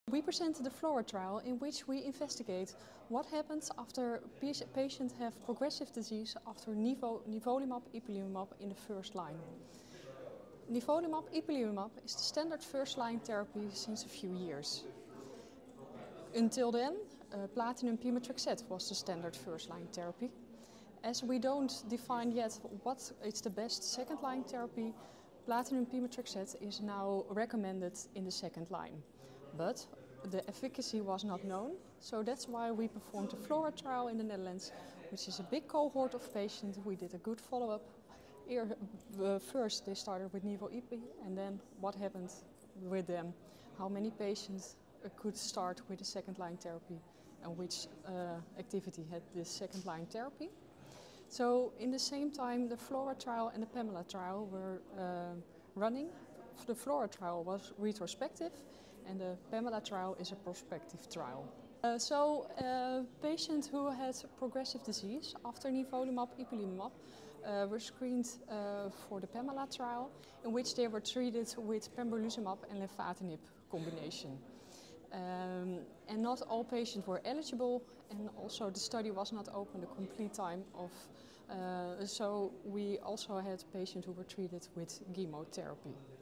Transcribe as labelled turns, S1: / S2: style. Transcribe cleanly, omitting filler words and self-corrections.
S1: We presented the FLORA trial in which we investigate what happens after patients have progressive disease after nivolumab ipilimumab in the first line. Nivolumab ipilimumab is the standard first-line therapy since a few years. Until then, platinum pemetrexed was the standard first-line therapy. As we don't define yet what is the best second-line therapy, platinum pemetrexed is now recommended in the second line. But the efficacy was not known, so that's why we performed the FLORA trial in the Netherlands, which is a big cohort of patients. We did a good follow-up. First they started with nivo-ipi, and then what happened with them, how many patients could start with the second-line therapy and which activity had this second-line therapy. So in the same time, the FLORA trial and the PAMELA trial were running. The FLORA trial was retrospective and the PAMELA trial is a prospective trial. Patients who had progressive disease after nivolumab ipilimumab were screened for the PAMELA trial, in which they were treated with pembrolizumab and lenvatinib combination. And not all patients were eligible, and also the study was not open the complete time of, so we also had patients who were treated with chemotherapy.